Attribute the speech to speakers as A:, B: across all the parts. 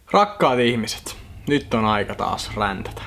A: Rakkaat ihmiset, nyt on aika taas räntätä.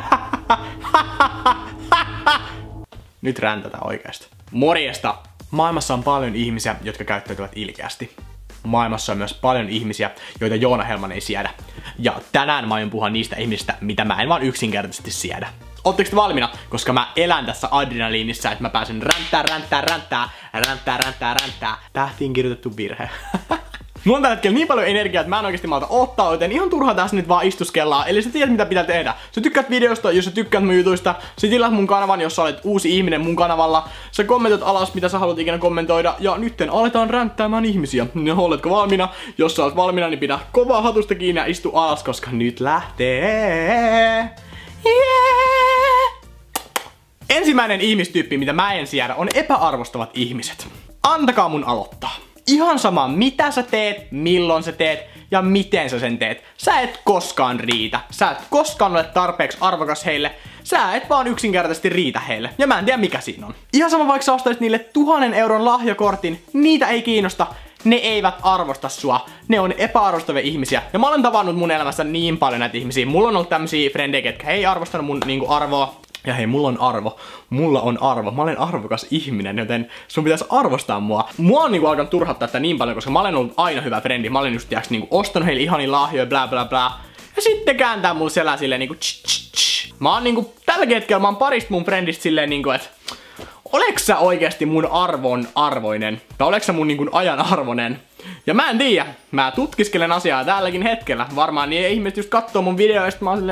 A: Nyt räntätä oikeesti. Morjesta! Maailmassa on paljon ihmisiä, jotka käyttäytyvät ilkeästi. Maailmassa on myös paljon ihmisiä, joita Joona Helman ei siedä. Ja tänään mä aion puhua niistä ihmisistä, mitä mä en vaan yksinkertaisesti siedä. Ootteko te valmiina? Koska mä elän tässä adrenaliinissa, että mä pääsen ränttää. Tähtiin kirjoitettu virhe. Mulla on tällä hetkellä niin paljon energiaa, että mä en oikeesti malta ottaa, joten ihan turhaa tässä nyt vaan istuskellaan. Eli sä tiedät mitä pitää tehdä. Sä tykkäät videosta, jos sä tykkäät mun jutuista. Sä tilaat mun kanavan, jos sä olet uusi ihminen mun kanavalla. Sä kommentoit alas, mitä sä haluat ikinä kommentoida. Ja nytten aletaan ränttäämään ihmisiä. Ja oletko valmiina? Jos sä olet valmiina, niin pidä kovaa hatusta kiinni ja istu alas, koska nyt lähtee. Yeah! Ensimmäinen ihmistyyppi, mitä mä en siedä, on epäarvostavat ihmiset. Antakaa mun aloittaa. Ihan sama mitä sä teet, milloin sä teet ja miten sä sen teet. Sä et koskaan riitä. Sä et koskaan ole tarpeeksi arvokas heille. Sä et vaan yksinkertaisesti riitä heille. Ja mä en tiedä mikä siinä on. Ihan sama vaikka sä ostaisit niille 1000 euron lahjakortin. Niitä ei kiinnosta. Ne eivät arvosta sua. Ne on epäarvostavia ihmisiä. Ja mä olen tavannut mun elämässä niin paljon näitä ihmisiä. Mulla on ollut tämmösiä frendejä, ketkä ei arvostanut mun arvoa. Ja hei, mulla on arvo. Mulla on arvo. Mä olen arvokas ihminen, joten sun pitäisi arvostaa mua. Mua on alkanut turhauttaa tätä niin paljon, koska mä olen ollut aina hyvä frendi. Mä olen just ostanut heille ihania lahjoja, bla bla bla. Ja sitten kääntää mulle selää silleen Mä oon tälläkin hetkellä mä oon parista mun frendistä silleen että oleks sä oikeesti mun arvon arvoinen? Tai oleks sä mun ajan arvoinen? Ja mä en tiedä. Mä tutkiskelen asiaa tälläkin hetkellä. Varmaan niin ihmiset just kattoo mun videoista. Mä oon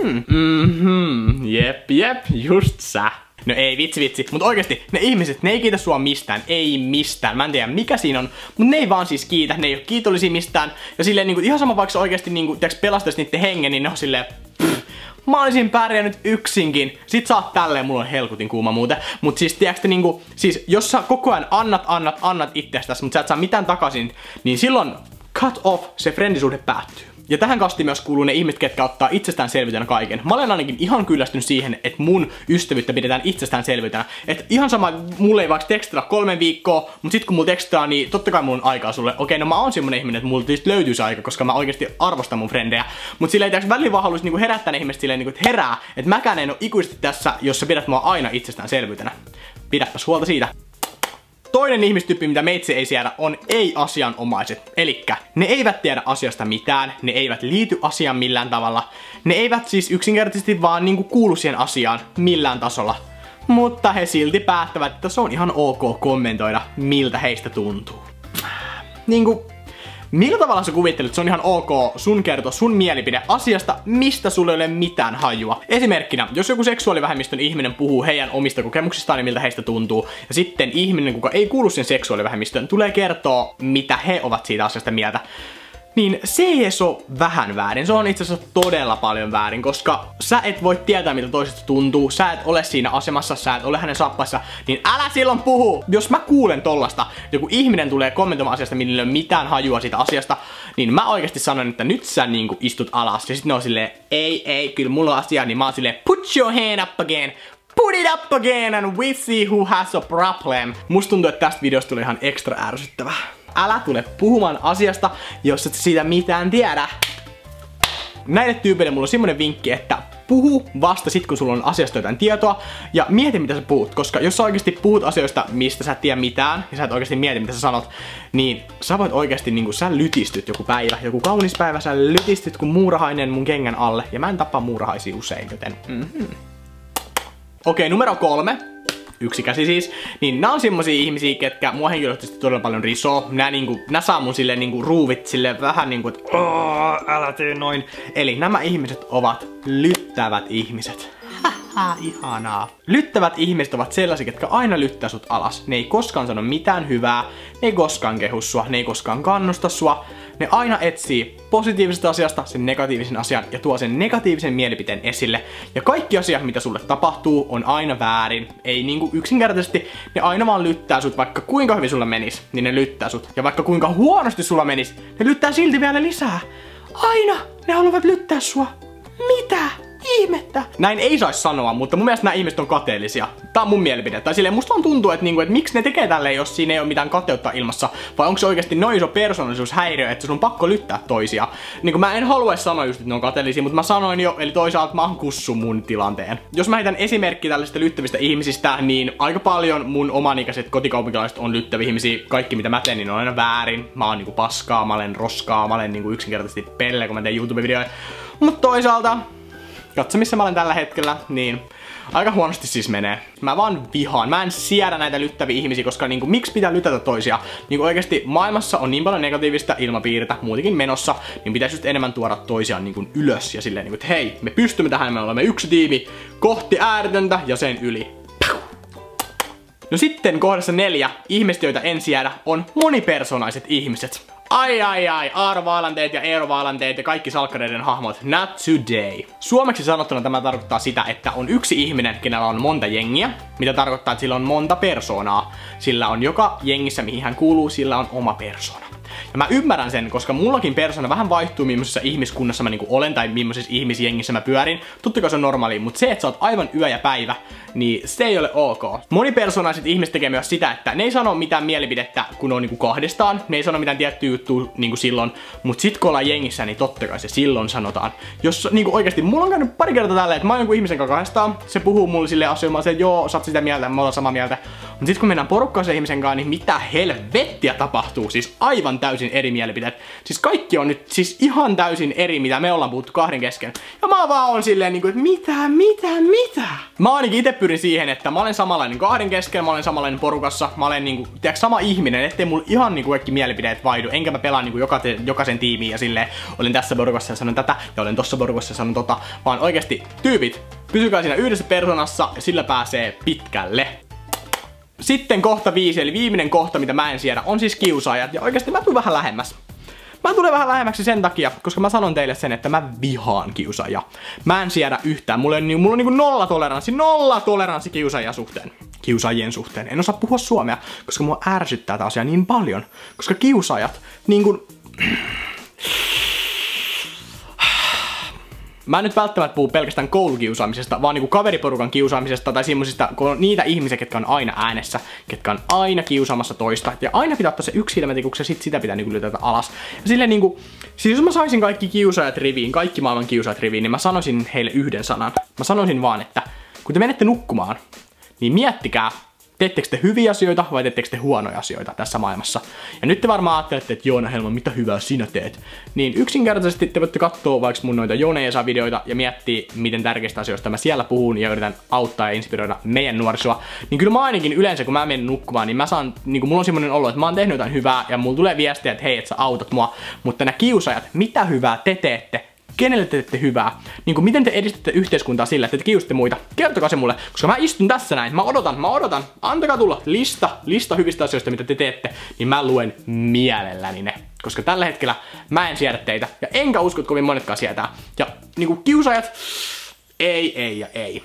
A: silleen jep, just sä. No ei vitsi. Mut oikeesti ne ihmiset, ne ei kiitä sua mistään. Ei mistään. Mä en tiedä mikä siinä on. Mut ne ei vaan siis kiitä. Ne ei oo kiitollisia mistään. Ja silleen ihan sama vaikka oikeesti pelastais niitten hengen, niin ne on silleen mä olisin pärjännyt yksinkin. Sit sä oot tälleen, mulla on helkutin kuuma muuten. Mut siis tiedätkö siis jos sä koko ajan annat itsestäsi, mut sä et saa mitään takaisin, niin silloin cut off, se frendisuhde päättyy. Ja tähän kastiin myös kuuluu ne ihmiset, ketkä ottaa itsestäänselvyytenä kaiken. Mä olen ainakin ihan kyllästynyt siihen, että mun ystävyyttä pidetään itsestäänselvyytenä. Että ihan sama, mulle ei vaikka tekstata 3 viikkoa, mut sit kun mulla tekstataan, niin totta kai mulla on aikaa sulle. Okei, no mä oon semmonen ihminen, että mulla tietysti löytyisi aika, koska mä oikeesti arvostan mun frendejä. Mut silleen, että välillä vaan haluais herättää ne ihmiset silleen, että herää, että mäkään en oo ikuisesti tässä, jos sä pidät mua aina itsestäänselvyytenä. Pidäpäs huolta siitä. Toinen ihmistyyppi, mitä meitsi ei siedä, on ei-asianomaiset. Elikkä ne eivät tiedä asiasta mitään, ne eivät liity asiaan millään tavalla. Ne eivät siis yksinkertaisesti vaan kuulu siihen asiaan millään tasolla. Mutta he silti päättävät, että se on ihan ok kommentoida, miltä heistä tuntuu. Millä tavalla sä kuvittelet, että se on ihan ok sun kertoa sun mielipide asiasta, mistä sulle ei ole mitään hajua? Esimerkkinä, jos joku seksuaalivähemmistön ihminen puhuu heidän omista kokemuksistaan ja miltä heistä tuntuu, ja sitten ihminen, kuka ei kuulu sen seksuaalivähemmistöön, tulee kertoa, mitä he ovat siitä asiasta mieltä, niin se ei edes ole vähän väärin. Se on itse asiassa todella paljon väärin, koska sä et voi tietää, miltä toisesta tuntuu, sä et ole siinä asemassa, sä et ole hänen sappaissa, niin älä silloin puhu! Jos mä kuulen tollasta, joku ihminen tulee kommentoimaan asiasta, millä ei ole mitään hajua siitä asiasta, niin mä oikeasti sanon, että nyt sä istut alas. Ja sit ne on silleen, ei, kyllä mulla on asia, niin mä oon silleen, put your hand up again! Put it up again and we see who has a problem. Musta tuntuu, että tästä videosta tuli ihan ekstra ärsyttävää. Älä tule puhumaan asiasta, jos et siitä mitään tiedä. Näille tyypeille mulla on semmonen vinkki, että puhu vasta sit kun sulla on asiasta jotain tietoa ja mieti mitä sä puhut, koska jos sä oikeesti puhut asioista, mistä sä et tiedä mitään ja sä et oikeesti mieti mitä sä sanot, niin sä voit oikeesti sä lytistyt joku päivä, joku kaunis päivä, sä lytistyt kun muurahainen mun kengän alle ja mä en tapaa muurahaisia usein, joten Okei, numero 3. Yksi käsi siis, niin nää on semmosia ihmisiä, ketkä mua henkilökohtaisesti todella paljon risoo. Nää saa mun silleen ruuvit silleen vähän että älä tee noin. Eli nämä ihmiset ovat lyttävät ihmiset. Ihanaa. Lyttävät ihmiset ovat sellaisia, ketkä aina lyttää sut alas. Ne ei koskaan sano mitään hyvää, ne ei koskaan kehu sua, ne ei koskaan kannusta sua. Ne aina etsii positiivisesta asiasta sen negatiivisen asian ja tuo sen negatiivisen mielipiteen esille. Ja kaikki asiat, mitä sulle tapahtuu, on aina väärin. Ei yksinkertaisesti, ne aina vaan lyttää sut, vaikka kuinka hyvin sulla menis, niin ne lyttää sut. Ja vaikka kuinka huonosti sulla menis, ne lyttää silti vielä lisää. Aina ne haluavat lyttää sua. Mitä? Ihmettä. Näin ei saisi sanoa, mutta mun mielestä nämä ihmiset on kateellisia. Tää on mun mielipide. Tai silleen musta vaan tuntuu, että niinku, et miksi ne tekee tälleen, jos siinä ei ole mitään kateutta ilmassa. Vai onko se oikeesti noin iso persoonallisuushäiriö, että sun on pakko lyttää toisia. Niinku mä en halua sanoa just, että ne on kateellisia, mutta mä sanoin jo, eli toisaalta mä oon kussu mun tilanteen. Jos mä heitän esimerkki tällaisista lyttävistä ihmisistä, niin aika paljon mun omanikäiset kotikaupunkilaiset on lyttäviä ihmisiä. Kaikki mitä mä teen, niin on aina väärin. Mä oon niinku paskaa, mä olen roskaa, mä olen niinku yksinkertaisesti pelle, kun mä teen YouTube-videoja. Mutta toisaalta, katso missä mä olen tällä hetkellä, niin aika huonosti siis menee. Mä vaan vihaan. Mä en siedä näitä lyttäviä ihmisiä, koska niinku, miksi pitää lytätä toisia? Niinku oikeesti maailmassa on niin paljon negatiivista ilmapiirtä muutenkin menossa, niin pitäisi just enemmän tuoda toisiaan niinku ylös ja silleen niinku, että hei, me pystymme tähän, me olemme yksi tiimi kohti ääretöntä ja sen yli. No sitten kohdassa 4, ihmiset joita en siedä, on monipersonaiset ihmiset. Ai, Aaro Vaalanteet ja Eero Vaalanteet ja kaikki salkkareiden hahmot, not today. Suomeksi sanottuna tämä tarkoittaa sitä, että on yksi ihminen, kenellä on monta jengiä, mitä tarkoittaa, että sillä on monta persoonaa. Sillä on joka jengissä, mihin hän kuuluu, sillä on oma persoona. Ja mä ymmärrän sen, koska mullakin persona vähän vaihtuu, millaisessa ihmiskunnassa mä niinku olen tai millaisessa ihmisjengissä mä pyörin. Totta kai se on normaali, mutta se, että sä oot aivan yö ja päivä, niin se ei ole ok. Monipersonaiset ihmiset tekee myös sitä, että ne ei sano mitään mielipidettä, kun on niinku kahdestaan. Ne ei sano mitään tiettyä juttua niinku silloin, mutta sit kun ollaan jengissä, niin totta kai se silloin sanotaan. Jos niinku oikeesti, mulla on käynyt pari kertaa tälleen, että mä oon jonkun ihmisen kanssa kahdestaan, se puhuu mulle silleen asioimaan, että joo, sä oot sitä mieltä, me ollaan samaa mieltä. Mutta sit kun mennään porukkaan sen ihmisen kanssa, niin mitä helvettiä tapahtuu? Siis aivan täysin eri mielipiteet. Siis kaikki on nyt siis ihan täysin eri, mitä me ollaan puhuttu kahden kesken. Ja mä vaan on silleen niinku, että mitä? Mä ainakin itse pyrin siihen, että mä olen samanlainen kahden kesken, mä olen samanlainen porukassa, mä olen niinku, tiedätkö, sama ihminen, ettei mulla ihan niinku kaikki mielipiteet vaihdu, enkä mä pelaa niinku jokaisen tiimiin ja silleen, olen tässä porukassa ja sanon tätä, ja olen tossa porukassa ja sanon tota, vaan oikeesti tyypit, pysykää siinä yhdessä persoonassa ja sillä pääsee pitkälle. Sitten kohta 5, eli viimeinen kohta, mitä mä en siedä, on siis kiusaajat. Ja oikeasti mä tulen vähän lähemmäs. Mä tulen vähän lähemmäksi sen takia, koska mä sanon teille sen, että mä vihaan kiusaajia. Mä en siedä yhtään. Mulla on niinku nolla toleranssi kiusaajien suhteen. En osaa puhua suomea, koska mua ärsyttää tää asia niin paljon. Koska kiusaajat, niinku... Mä en nyt välttämättä puhu pelkästään koulukiusaamisesta, vaan niinku kaveriporukan kiusaamisesta tai semmosista, kun on niitä ihmisiä, ketkä on aina äänessä, ketkä on aina kiusaamassa toista. Ja aina pitää ottaa se yksi silmätikuksi ja sit sitä pitää niinku lytätä alas. Ja silleen niinku, siis jos mä saisin kaikki kiusaajat riviin, kaikki maailman kiusaajat riviin, niin mä sanoisin heille yhden sanan. Mä sanoisin vaan, että kun te menette nukkumaan, niin miettikää, teettekö te hyviä asioita vai teettekö te huonoja asioita tässä maailmassa? Ja nyt te varmaan ajattelette, että Joona Helman, mitä hyvää sinä teet? Niin yksinkertaisesti te voitte katsoa vaikka mun noita Joona Esa videoita ja miettiä, miten tärkeistä asioista mä siellä puhun ja yritän auttaa ja inspiroida meidän nuorisoa. Niin kyllä mä ainakin yleensä, kun mä menen nukkumaan, niin mä saan, niin mulla on semmonen olo, että mä oon tehnyt jotain hyvää ja mulla tulee viestiä, että hei, että sä autat mua. Mutta nämä kiusaajat, mitä hyvää te teette? Kenelle te teette hyvää? Niinku miten te edistätte yhteiskuntaa sillä, että te kiusatte muita? Kertokaa se mulle, koska mä istun tässä näin. Mä odotan. Antakaa tulla lista hyvistä asioista, mitä te teette, niin mä luen mielelläni ne. Koska tällä hetkellä mä en siedä teitä, ja enkä usko, että kovin monetkaan sietää. Ja niinku kiusaajat, ei.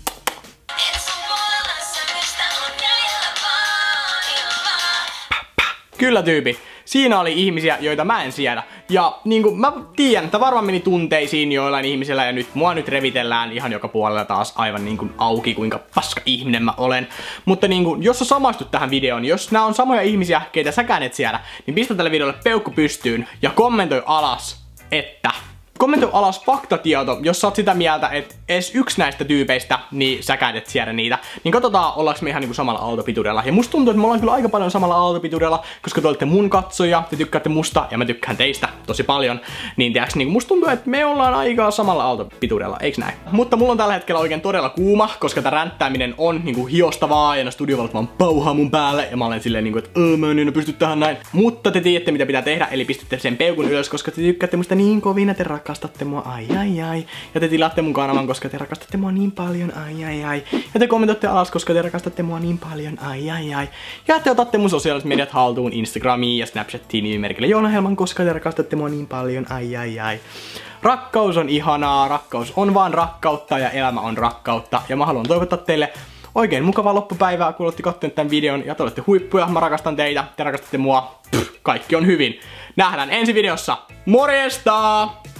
A: Kyllä tyypi. Siinä oli ihmisiä, joita mä en siedä. Ja niinku mä tiedän, että varmaan meni tunteisiin joillain ihmisillä ja nyt mua nyt revitellään ihan joka puolella taas aivan niinku auki, kuinka paska ihminen mä olen. Mutta niinku, jos sä samaistut tähän videoon, jos nää on samoja ihmisiä, keitä säkään et siedä, niin pistä tälle videolle peukku pystyyn ja kommentoi alas, että... Kommentoi alas faktatieto, jos sä oot sitä mieltä, että edes yksi näistä tyypeistä, niin säkään et siedä niitä. Niin katsotaan, ollaanko me ihan niinku samalla aaltopituudella. Ja musta tuntuu, että me ollaan kyllä aika paljon samalla aaltopituudella, koska te olette mun katsoja, te tykkäätte musta ja mä tykkään teistä tosi paljon. Niin tiiäks, niinku musta tuntuu, että me ollaan aika samalla aaltopituudella, eiks näin? Mutta mulla on tällä hetkellä oikein todella kuuma, koska tää ränttääminen on niinku hiostavaa ja nää studiovalot vaan pauhaa mun päälle. Ja mä olen silleen niinku, että mä en enää pysty tähän näin. Mutta te tiedätte mitä pitää tehdä, eli pistätte sen peukun ylös, koska te tykkäätte musta niin kovin, että te rakastatte mua, ai. Ja te tilaatte mun kanavan, koska te rakastatte mua niin paljon, ai. Ja te kommentoitte alas, koska te rakastatte mua niin paljon, ai. Ja te otatte mun sosiaaliset mediat haltuun, Instagramiin ja Snapchattiin nimimerkillä Joona Helman, koska te rakastatte mua niin paljon, ai. Rakkaus on ihanaa, rakkaus on vaan rakkautta ja elämä on rakkautta. Ja mä haluan toivottaa teille oikein mukavaa loppupäivää, kun olette katsoneet tämän videon ja te olette huippuja, mä rakastan teitä, te rakastatte mua, kaikki on hyvin. Nähdään ensi videossa, morjesta!